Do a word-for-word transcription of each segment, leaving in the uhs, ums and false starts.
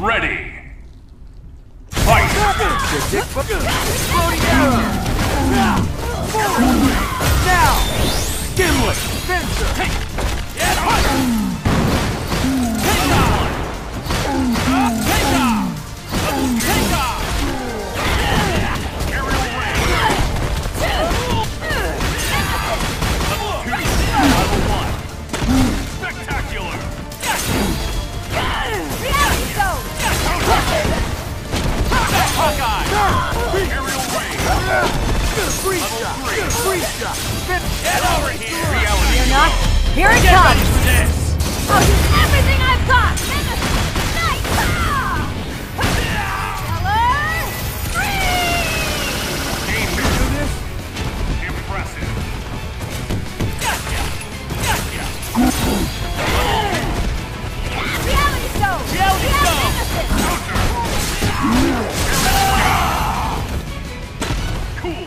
ready. Fight! Exploding arrow! Now! Gimlet! Fencer! Take! Get on! Take off! Take off! Take off! Aerial ring. Level two. Level one. Spectacular. Reality zone! Hawkeye. Aerial ring. Freeze shot! Freeze shot! Get over here. Reality You're not. zone. Here it Get ready comes! for this. I'll use everything I've got! Nice! Stellar Freeze! Danger. Impressive. Gotcha. Gotcha. Reality zone! Reality Reality zone. innocent! Cool.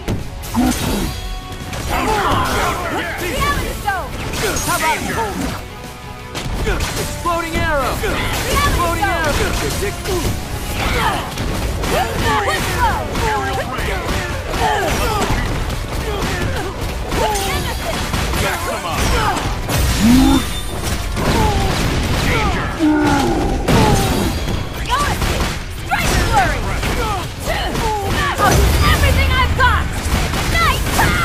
Reality zone! How about Danger. hold? Exploding arrow! Reality Exploding zone! arrow! Dick. Whistle! Aerial ring. Innocent! Jack them up. Danger. Honesty! Strike flurry! I'll use everything I've got! Nice!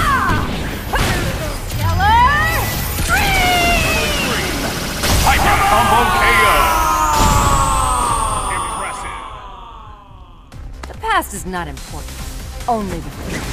Stellar Freeze! Hyper combo K O. Impressive. The past is not important. Only the future.